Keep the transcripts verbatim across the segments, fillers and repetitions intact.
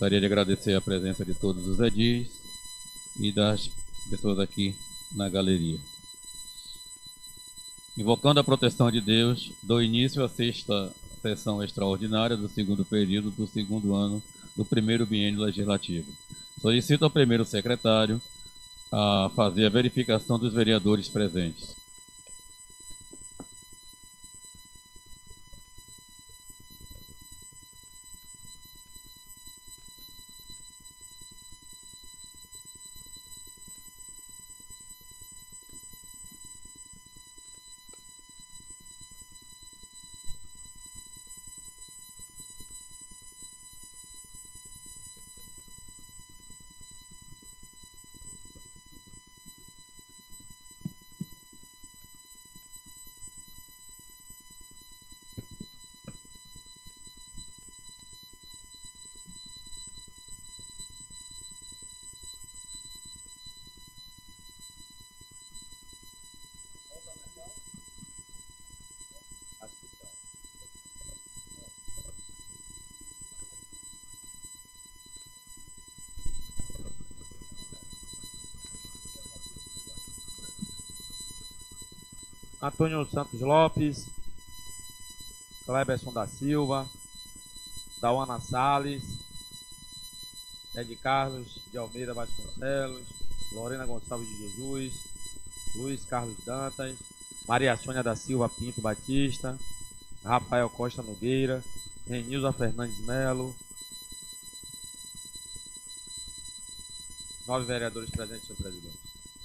Gostaria de agradecer a presença de todos os edis e das pessoas aqui na galeria. Invocando a proteção de Deus, dou início à sexta sessão extraordinária do segundo período do segundo ano do primeiro biênio legislativo. Solicito ao primeiro secretário a fazer a verificação dos vereadores presentes. Antônio Santos Lopes, Cleberson da Silva, Dauana Salles, Ed Carlos de Almeida Vasconcelos, Lorena Gonçalves de Jesus, Luiz Carlos Dantas, Maria Sônia da Silva Pinto Batista, Rafael Costa Nogueira, Renilza Fernandes Melo. Nove vereadores presentes, senhor presidente.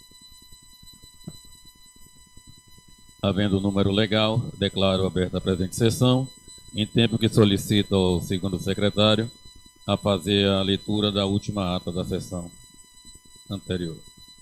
Havendo o número legal, declaro aberta a presente sessão, em tempo que solicito ao segundo secretário a fazer a leitura da última ata da sessão anterior.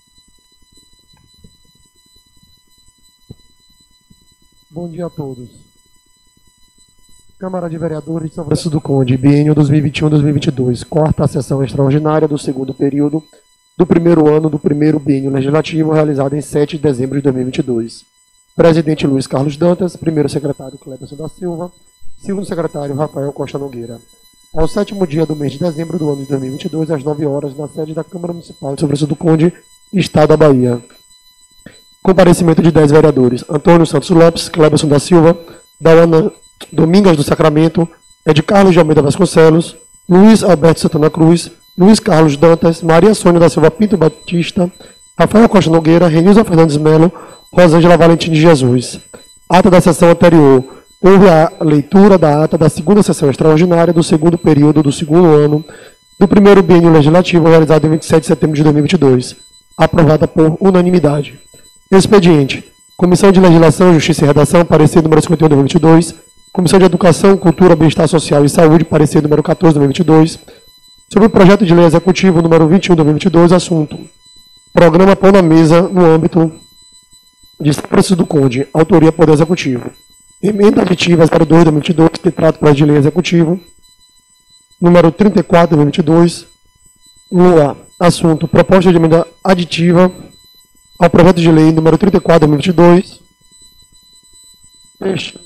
Bom dia a todos. Câmara de Vereadores de São Francisco do Conde, biênio dois mil e vinte e um a dois mil e vinte e dois, quarta sessão extraordinária do segundo período do primeiro ano do primeiro biênio legislativo, realizada em sete de dezembro de dois mil e vinte e dois. Presidente Luiz Carlos Dantas, primeiro secretário Cleberson da Silva, segundo secretário Rafael Costa Nogueira. Ao sétimo dia do mês de dezembro do ano de dois mil e vinte e dois, às nove horas, na sede da Câmara Municipal de São Francisco do Conde, Estado da Bahia. Comparecimento de dez vereadores: Antônio Santos Lopes, Cleberson da Silva, Dauana Domingas do Sacramento, Ed Carlos de Almeida Vasconcelos, Luiz Alberto Santana Cruz, Luiz Carlos Dantas, Maria Sônia da Silva Pinto Batista, Rafael Costa Nogueira, Renilza Fernandes Melo, Rosângela Valentim de Jesus. Ata da sessão anterior. Houve a leitura da ata da segunda sessão extraordinária do segundo período do segundo ano do primeiro biênio legislativo, realizado em vinte e sete de setembro de dois mil e vinte e dois. Aprovada por unanimidade. Expediente. Comissão de Legislação, Justiça e Redação, parecer número cinquenta e um de dois mil e vinte e dois. Comissão de Educação, Cultura, Bem-Estar Social e Saúde, parecer número quatorze de dois mil e vinte e dois. Sobre o projeto de lei executivo número vinte e um de dois mil e vinte e dois, assunto: Programa Pão na Mesa no âmbito de São Francisco do Conde, autoria Poder Executivo. Emenda aditiva zero dois de dois mil e vinte e dois, que trata do projeto de lei executivo, número trinta e quatro de dois mil e vinte e dois. Lua, assunto: proposta de emenda aditiva ao projeto de lei número trinta e quatro de dois mil e vinte e dois. Peixe.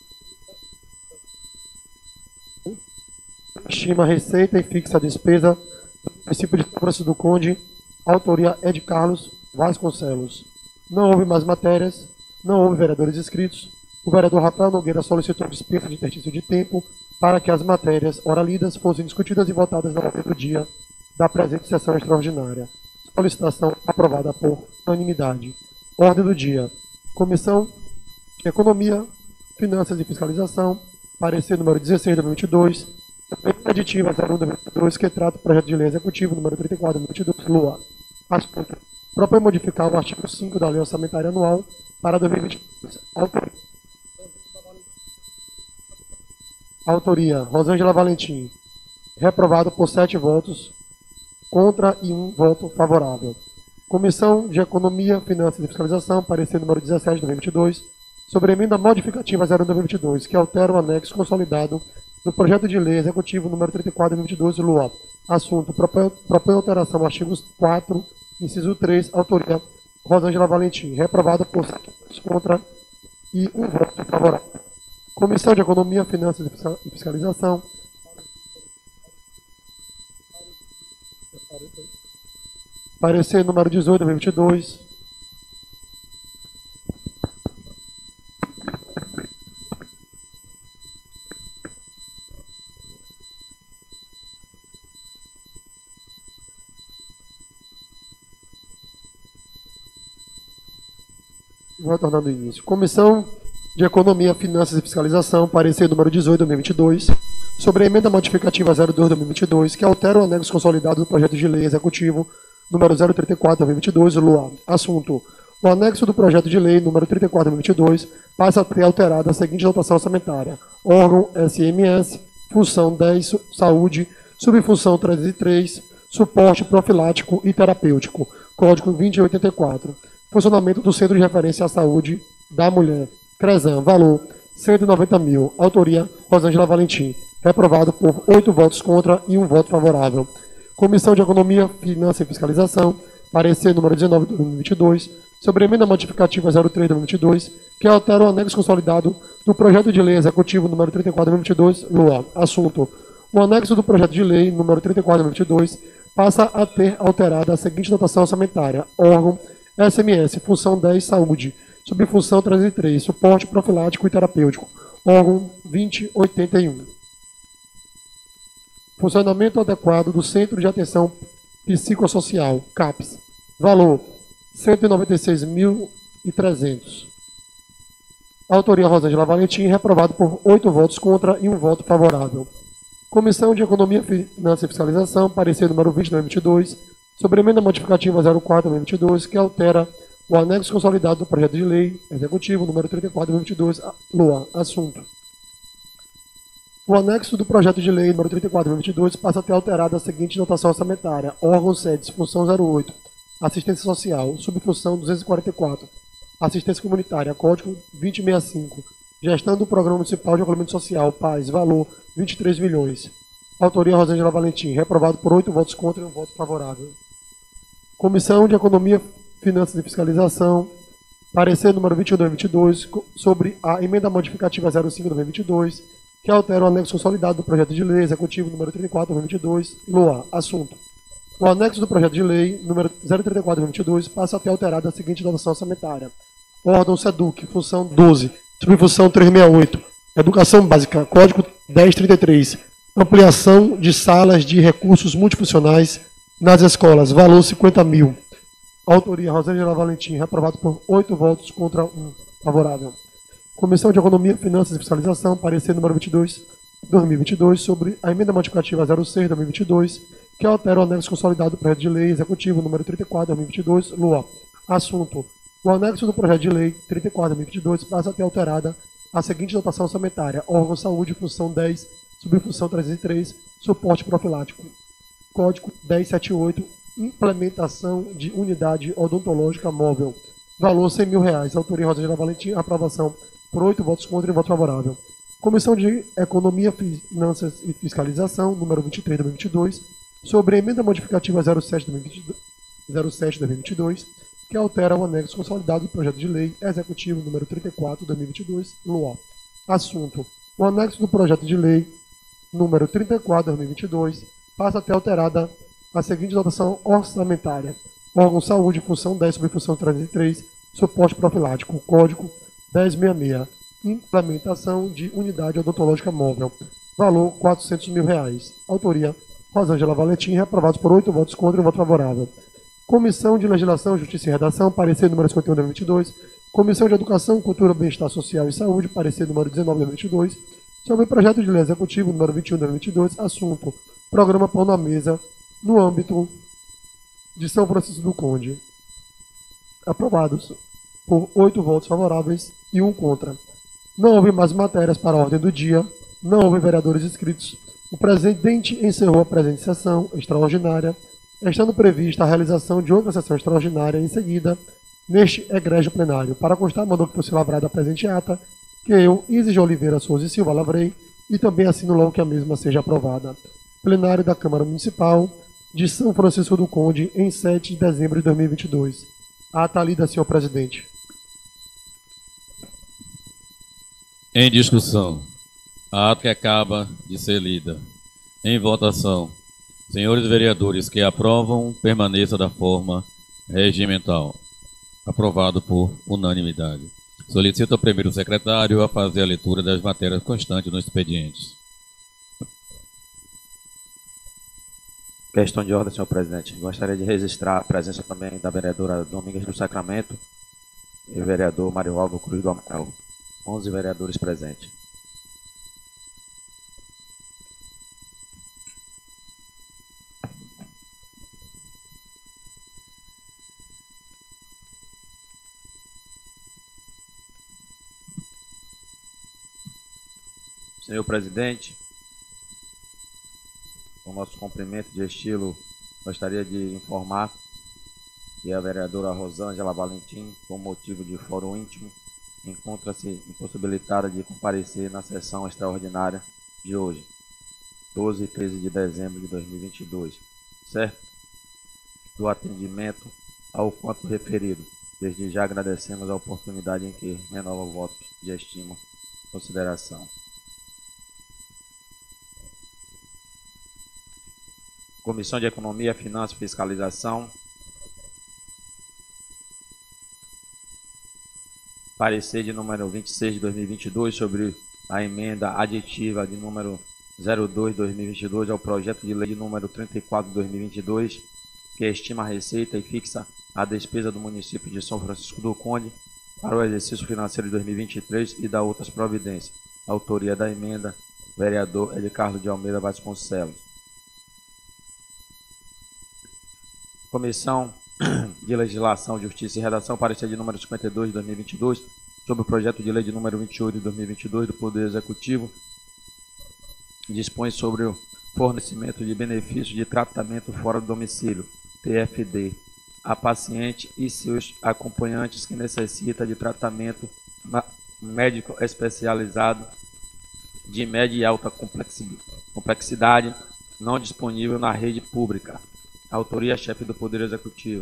Estima receita e fixa a despesa do município de São Francisco do Conde, autoria Ed Carlos Vasconcelos. Não houve mais matérias, não houve vereadores inscritos. O vereador Rafael Nogueira solicitou dispensa de exercício de tempo para que as matérias ora lidas fossem discutidas e votadas na ordem do dia da presente sessão extraordinária. Solicitação aprovada por unanimidade. Ordem do dia. Comissão de Economia, Finanças e Fiscalização, parecer número dezesseis de dois mil e vinte e dois. Aditiva zero um de dois mil e vinte e dois, que trata do projeto de lei executivo número trinta e quatro de dois mil e vinte e dois, Lua. Assunto: propõe modificar o artigo cinco da Lei Orçamentária Anual para dois mil e vinte e dois. Autoria. Autoria: Rosângela Valentim. Reprovado por sete votos contra e um voto favorável. Comissão de Economia, Finanças e Fiscalização, parecer número dezessete de dois mil e vinte e dois, sobre a emenda modificativa zero um de dois mil e vinte e dois, que altera o anexo consolidado do projeto de lei executivo número trinta e quatro de dois mil e vinte e dois, Lua. Assunto: propõe, propõe alteração ao artigo quatro, inciso três, autoria Rosângela Valentim. Reprovado por sete votos contra e um voto favorável. Comissão de Economia, Finanças e Fiscalização. Parecer número dezoito, dois mil e vinte e dois. Vou retornar do início. Comissão de Economia, Finanças e Fiscalização, parecer número dezoito, dois mil e vinte e dois, sobre a emenda modificativa zero dois, dois mil e vinte e dois, que altera o anexo consolidado do projeto de lei executivo número zero trinta e quatro, dois mil e vinte e dois, Lua. Assunto: o anexo do projeto de lei número trinta e quatro, dois mil e vinte e dois, passa a ter alterada a seguinte dotação orçamentária: órgão S M S, função dez, saúde, subfunção trezentos e três, suporte profilático e terapêutico, código vinte e oitenta e quatro. Funcionamento do Centro de Referência à Saúde da Mulher, CRESAM, valor cento e noventa mil, autoria Rosângela Valentim, reprovado por oito votos contra e um voto favorável. Comissão de Economia, Finanças e Fiscalização, parecer número dezenove, dois mil e vinte e dois, sobre a emenda modificativa zero três, dois mil e vinte e dois, que altera o anexo consolidado do projeto de lei executivo número trinta e quatro, dois mil e vinte e dois, Lua. Assunto: o anexo do projeto de lei número trinta e quatro, dois mil e vinte e dois, passa a ter alterada a seguinte dotação orçamentária: órgão S M S, função dez, saúde, subfunção trezentos e três, suporte profilático e terapêutico, órgão vinte e oitenta e um. Funcionamento adequado do Centro de Atenção Psicossocial, CAPS, valor cento e noventa e seis mil e trezentos. Autoria Rosângela Valentim, reprovado por oito votos contra e um voto favorável. Comissão de Economia, Finanças e Fiscalização, parecer número vinte, dois mil e vinte e dois, sobre a emenda modificativa zero quatro, dois mil e vinte e dois, que altera o anexo consolidado do projeto de lei executivo número trinta e quatro, dois mil e vinte e dois, Lua. Assunto: o anexo do projeto de lei número trinta e quatro, dois mil e vinte e dois, passa a ter alterada a seguinte dotação orçamentária: órgão SEDES, função zero oito, assistência social, subfunção duzentos e quarenta e quatro, assistência comunitária, código vinte e sessenta e cinco, gestão do Programa Municipal de Acolhimento Social, PAS, valor vinte e três milhões. Autoria Rosângela Valentim, reprovado por oito votos contra e um voto favorável. Comissão de Economia, Finanças e Fiscalização, parecer número vinte e um, dois mil e vinte e dois, sobre a emenda modificativa zero cinco, dois mil e vinte e dois, que altera o anexo consolidado do projeto de lei executivo número trinta e quatro, dois mil e vinte e dois, Lua. Assunto: o anexo do projeto de lei número zero trinta e quatro, dois mil e vinte e dois, passa a ter alterada a seguinte dotação orçamentária: órgão SEDUC, função doze, subfunção trezentos e sessenta e oito, educação básica, código dez trinta e três, ampliação de salas de recursos multifuncionais nas escolas, valor cinquenta mil. Autoria Rosângela Valentim, reprovado por oito votos contra um favorável. Comissão de Economia, Finanças e Fiscalização, parecer número vinte e dois, dois mil e vinte e dois, sobre a emenda modificativa zero seis, dois mil e vinte e dois, que altera o anexo consolidado do projeto de lei executivo número trinta e quatro, dois mil e vinte e dois, Lua. Assunto: o anexo do projeto de lei trinta e quatro, dois mil e vinte e dois, passa a ter alterada a seguinte dotação orçamentária: órgão saúde, função dez, subfunção trezentos e três, suporte profilático, código dez setenta e oito, implementação de unidade odontológica móvel, valor cem mil reais. Autoria Rosângela Valentim, aprovação por oito votos contra e um voto favorável. Comissão de Economia, Finanças e Fiscalização, número vinte e três, dois mil e vinte e dois, sobre a emenda modificativa zero sete, dois mil e vinte e dois, que altera o anexo consolidado do projeto de lei executivo número trinta e quatro, dois mil e vinte e dois, Lua. Assunto: o anexo do projeto de lei número trinta e quatro, dois mil e vinte e dois, passa a ter alterada a seguinte dotação orçamentária: órgão saúde, função dez, subfunção trezentos e três, suporte profilático, código dez sessenta e seis, implementação de unidade odontológica móvel, valor quatrocentos mil reais. Autoria Rosângela Valentim, reprovados por oito votos contra e um voto favorável. Comissão de Legislação, Justiça e Redação, parecer número cinquenta e um, dois mil e vinte e dois. Comissão de Educação, Cultura, Bem-Estar Social e Saúde, parecer número dezenove, dois mil e vinte e dois. Sobre o projeto de lei executivo número vinte e um, dois mil e vinte e dois, assunto: Programa Pão na Mesa, no âmbito de São Francisco do Conde. Aprovados por oito votos favoráveis e um contra. Não houve mais matérias para a ordem do dia, não houve vereadores inscritos. O presidente encerrou a presente sessão extraordinária, estando prevista a realização de outra sessão extraordinária em seguida, neste egrégio plenário. Para constar, mandou que fosse lavrada a presente ata, que eu, Isis de Oliveira Souza e Silva, lavrei, e também assino logo que a mesma seja aprovada. Plenário da Câmara Municipal de São Francisco do Conde, em sete de dezembro de dois mil e vinte e dois. A ata lida, senhor presidente. Em discussão. A ata que acaba de ser lida. Em votação. Senhores vereadores que aprovam, permaneça da forma regimental. Aprovado por unanimidade. Solicito ao primeiro secretário a fazer a leitura das matérias constantes no expediente. Questão de ordem, senhor presidente. Gostaria de registrar a presença também da vereadora Domingas do Sacramento e o vereador Mário Alvo Cruz do Amaral. onze vereadores presentes. Senhor presidente, com nosso cumprimento de estilo, gostaria de informar que a vereadora Rosângela Valentim, por motivo de fórum íntimo, encontra-se impossibilitada de comparecer na sessão extraordinária de hoje, doze e treze de dezembro de dois mil e vinte e dois, certo? Do atendimento ao quanto referido. Desde já agradecemos a oportunidade em que renova o voto de estima e consideração. Comissão de Economia, Finanças e Fiscalização. Parecer de número vinte e seis de dois mil e vinte e dois sobre a emenda aditiva de número zero dois de dois mil e vinte e dois ao projeto de lei de número trinta e quatro de dois mil e vinte e dois, que estima a receita e fixa a despesa do município de São Francisco do Conde para o exercício financeiro de dois mil e vinte e três e da outras providências. Autoria da emenda, vereador Edicarlo de Almeida Vasconcelos. Comissão de Legislação, Justiça e Redação, parecer de número cinquenta e dois de dois mil e vinte e dois, sobre o projeto de lei de número vinte e oito de dois mil e vinte e dois do Poder Executivo, dispõe sobre o fornecimento de benefício de tratamento fora do domicílio, T F D, a paciente e seus acompanhantes que necessitam de tratamento médico especializado de média e alta complexidade não disponível na rede pública. Autoria, chefe do Poder Executivo.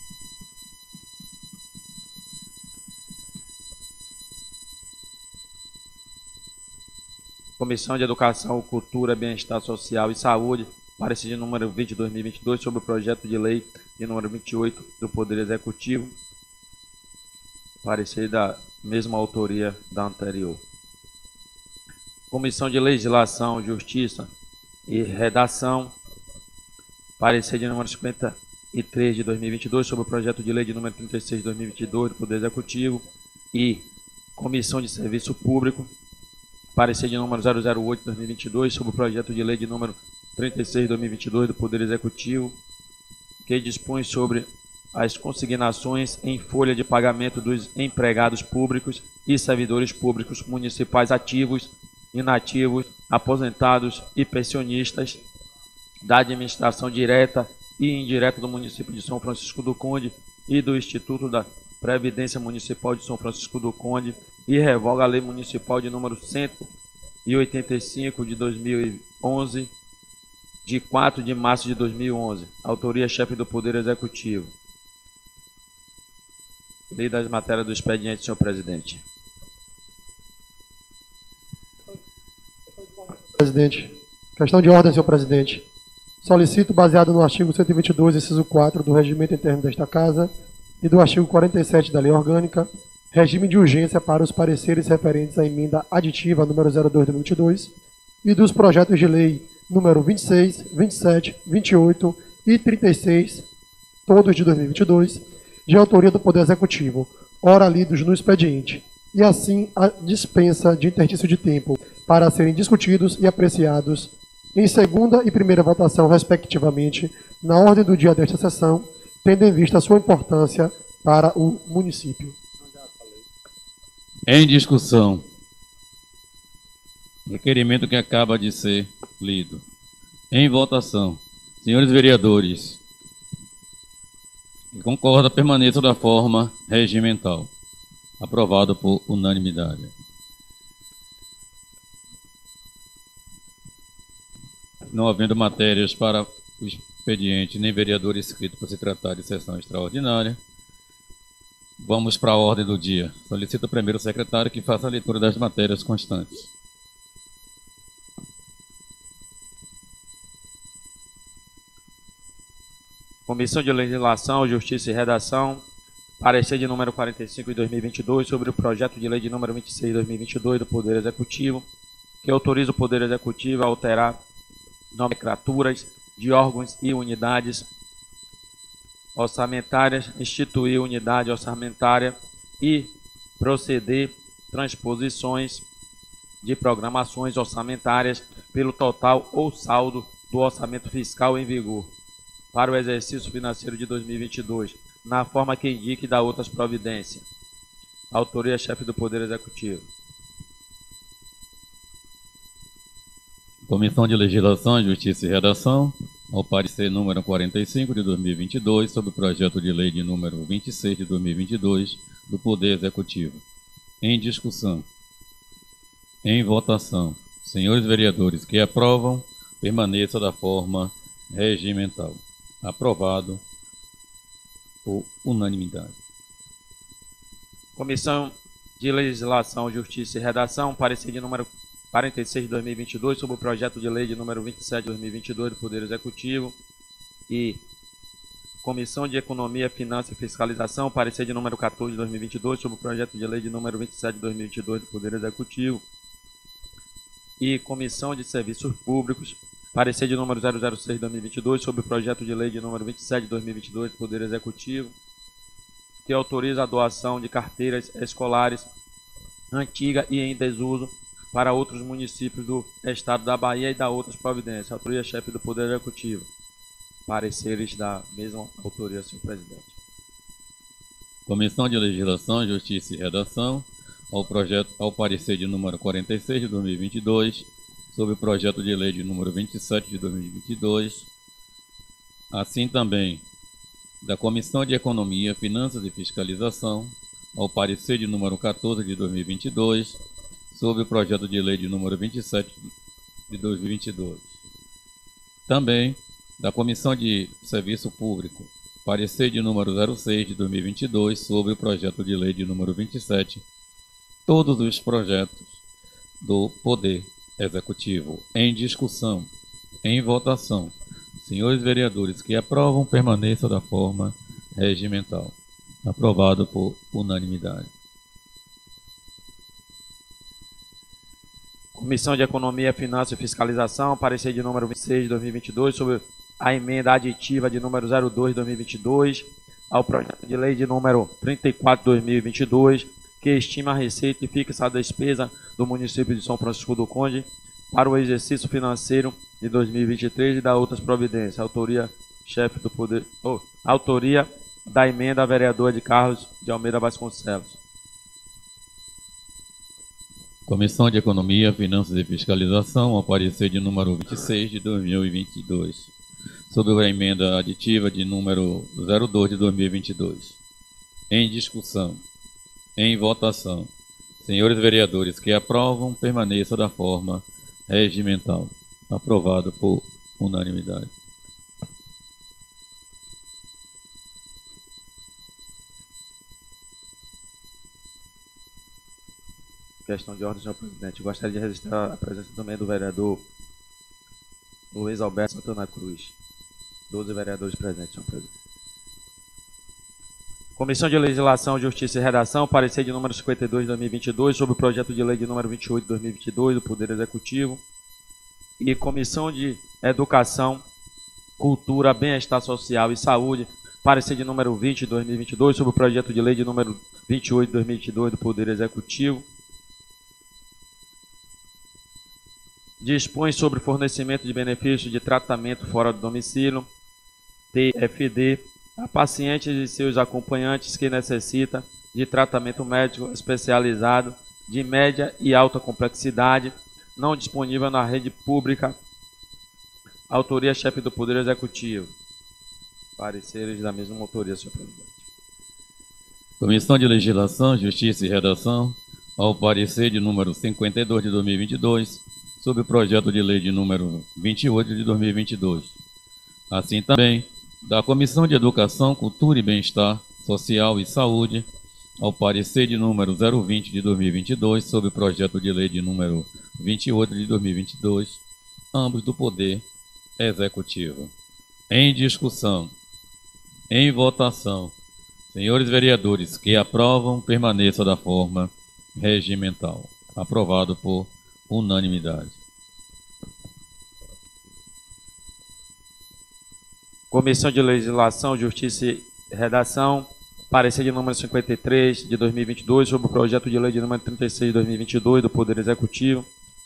Comissão de Educação, Cultura, Bem-Estar Social e Saúde, parecer de número vinte de dois mil e vinte e dois, sobre o projeto de lei de número vinte e oito do Poder Executivo. Parecer da mesma autoria da anterior. Comissão de Legislação, Justiça e Redação, parecer de número cinquenta e três de dois mil e vinte e dois sobre o projeto de lei de número trinta e seis de dois mil e vinte e dois do Poder Executivo. E Comissão de Serviço Público, parecer de número zero zero oito de dois mil e vinte e dois sobre o projeto de lei de número trinta e seis de dois mil e vinte e dois do Poder Executivo, que dispõe sobre as consignações em folha de pagamento dos empregados públicos e servidores públicos municipais ativos, inativos, aposentados e pensionistas da administração direta e indireta do município de São Francisco do Conde e do Instituto da Previdência Municipal de São Francisco do Conde, e revoga a Lei Municipal de número cento e oitenta e cinco de dois mil e onze, de quatro de março de dois mil e onze. Autoria, chefe do Poder Executivo. Lei das matérias do expediente, senhor presidente. Presidente. Questão de ordem, senhor presidente. Solicito, baseado no artigo cento e vinte e dois, inciso quatro do Regimento Interno desta Casa e do artigo quarenta e sete da Lei Orgânica, regime de urgência para os pareceres referentes à emenda aditiva número zero dois de dois mil e vinte e dois e dos projetos de lei número vinte e seis, vinte e sete, vinte e oito e trinta e seis, todos de dois mil e vinte e dois, de autoria do Poder Executivo, ora lidos no expediente, e assim a dispensa de interstício de tempo para serem discutidos e apreciados em segunda e primeira votação, respectivamente, na ordem do dia desta sessão, tendo em vista a sua importância para o município. Em discussão. Requerimento que acaba de ser lido. Em votação. Senhores vereadores, concorda, permaneça da forma regimental. Aprovado por unanimidade. Não havendo matérias para o expediente, nem vereador inscrito para se tratar de sessão extraordinária, vamos para a ordem do dia. Solicito ao primeiro secretário que faça a leitura das matérias constantes. Comissão de Legislação, Justiça e Redação, parecer de número quarenta e cinco de dois mil e vinte e dois sobre o projeto de lei de número vinte e seis de dois mil e vinte e dois do Poder Executivo, que autoriza o Poder Executivo a alterar nomenclaturas de órgãos e unidades orçamentárias, instituir unidade orçamentária e proceder transposições de programações orçamentárias pelo total ou saldo do orçamento fiscal em vigor para o exercício financeiro de dois mil e vinte e dois, na forma que indique da outras providências. Autoria chefe do Poder Executivo. Comissão de Legislação, Justiça e Redação, ao parecer número quarenta e cinco de dois mil e vinte e dois, sobre o projeto de lei de número vinte e seis de dois mil e vinte e dois do Poder Executivo. Em discussão. Em votação. Senhores vereadores que aprovam, permaneça da forma regimental. Aprovado por unanimidade. Comissão de Legislação, Justiça e Redação, parecer de número quarenta e seis de dois mil e vinte e dois sobre o projeto de lei de número vinte e sete de dois mil e vinte e dois do Poder Executivo. E Comissão de Economia, Finanças e Fiscalização, parecer de número quatorze de dois mil e vinte e dois sobre o projeto de lei de número vinte e sete de dois mil e vinte e dois do Poder Executivo. E Comissão de Serviços Públicos, parecer de número zero zero seis de dois mil e vinte e dois sobre o projeto de lei de número vinte e sete de dois mil e vinte e dois do Poder Executivo, que autoriza a doação de carteiras escolares antiga e em desuso para outros municípios do estado da Bahia e da outras providências. Autoria chefe do Poder Executivo. Pareceres da mesma autoria, senhor presidente. Comissão de Legislação, Justiça e Redação, ao, projeto, ao parecer de número quarenta e seis de dois mil e vinte e dois, sobre o projeto de lei de número vinte e sete de dois mil e vinte e dois, assim também da Comissão de Economia, Finanças e Fiscalização, ao parecer de número quatorze de dois mil e vinte e dois, sobre o projeto de lei de número vinte e sete de dois mil e vinte e dois. Também da Comissão de Serviço Público, parecer de número zero seis de dois mil e vinte e dois, sobre o projeto de lei de número vinte e sete, todos os projetos do Poder Executivo em discussão, em votação. Senhores vereadores que aprovam, permaneça da forma regimental. Aprovado por unanimidade. Comissão de Economia, Finanças e Fiscalização, parecer de número vinte e seis de dois mil e vinte e dois sobre a emenda aditiva de número zero dois de dois mil e vinte e dois ao projeto de lei de número trinta e quatro de dois mil e vinte e dois, que estima a receita e fixa a despesa do município de São Francisco do Conde para o exercício financeiro de dois mil e vinte e três e da outras providências. Autoria chefe do Poder... Oh, autoria da emenda vereador de Carlos de Almeida Vasconcelos. Comissão de Economia, Finanças e Fiscalização, ao parecer de número vinte e seis de dois mil e vinte e dois, sobre a emenda aditiva de número zero dois de dois mil e vinte e dois. Em discussão. Em votação. Senhores vereadores que aprovam, permaneça da forma regimental. Aprovado por unanimidade. Questão de ordem, senhor presidente. Gostaria de registrar a presença também do vereador Luiz Alberto Santana Cruz. doze vereadores presentes, senhor presidente. Comissão de Legislação, Justiça e Redação, parecer de número cinquenta e dois de dois mil e vinte e dois sobre o projeto de lei de número vinte e oito de dois mil e vinte e dois do Poder Executivo. E Comissão de Educação, Cultura, Bem-Estar Social e Saúde, parecer de número vinte de dois mil e vinte e dois sobre o projeto de lei de número vinte e oito de dois mil e vinte e dois do Poder Executivo. Dispõe sobre fornecimento de benefícios de tratamento fora do domicílio, T F D, a pacientes e seus acompanhantes que necessitam de tratamento médico especializado de média e alta complexidade, não disponível na rede pública. Autoria chefe do Poder Executivo. Pareceres da mesma autoria, senhor presidente. Comissão de Legislação, Justiça e Redação, ao parecer de número cinquenta e dois de dois mil e vinte e dois, sobre o projeto de lei de número vinte e oito de dois mil e vinte e dois. Assim também, da Comissão de Educação, Cultura e Bem-Estar Social e Saúde, ao parecer de número zero vinte de dois mil e vinte e dois, sobre o projeto de lei de número vinte e oito de dois mil e vinte e dois, ambos do Poder Executivo. Em discussão. Em votação. Senhores vereadores que aprovam, permaneça da forma regimental. Aprovado por unanimidade. Comissão de Legislação, Justiça e Redação, parecer de número cinquenta e três de dois mil e vinte e dois sobre o projeto de lei de número trinta e seis de dois mil e vinte e dois do Poder Executivo.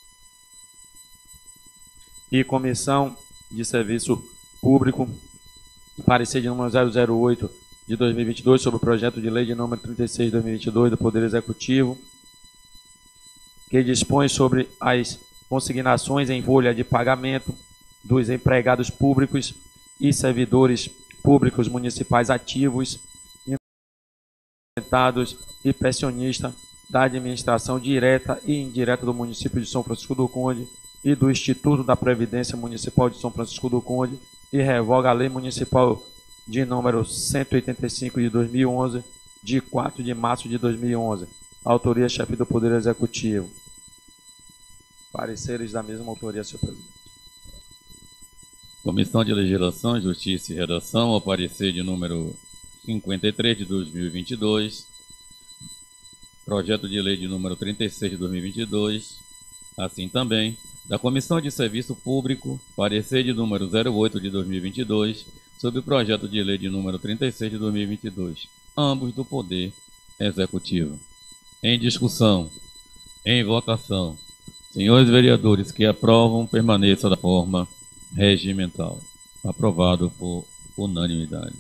E Comissão de Serviço Público, parecer de número zero zero oito de dois mil e vinte e dois sobre o projeto de lei de número trinta e seis de dois mil e vinte e dois do Poder Executivo, que dispõe sobre as consignações em folha de pagamento dos empregados públicos e servidores públicos municipais ativos, aposentados e pensionistas da administração direta e indireta do município de São Francisco do Conde e do Instituto da Previdência Municipal de São Francisco do Conde e revoga a Lei Municipal de número cento e oitenta e cinco de dois mil e onze, de quatro de março de dois mil e onze. Autoria, chefe do Poder Executivo. Pareceres da mesma autoria, senhor presidente. Comissão de Legislação, Justiça e Redação, ao parecer de número cinquenta e três de dois mil e vinte e dois, projeto de lei de número trinta e seis de dois mil e vinte e dois, assim também, da Comissão de Serviço Público, parecer de número zero oito de dois mil e vinte e dois, sobre o projeto de lei de número trinta e seis de dois mil e vinte e dois, ambos do Poder Executivo. Em discussão, em votação, senhores vereadores que aprovam, permaneça da forma regimental. Aprovado por unanimidade.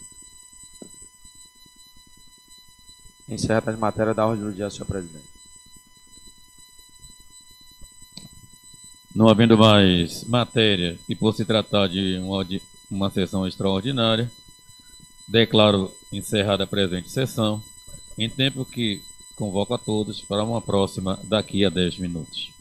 Encerra as matérias da ordem do dia, senhor presidente. Não havendo mais matéria e por se tratar de uma, uma sessão extraordinária, declaro encerrada a presente sessão, em tempo que convoco a todos para uma próxima daqui a dez minutos.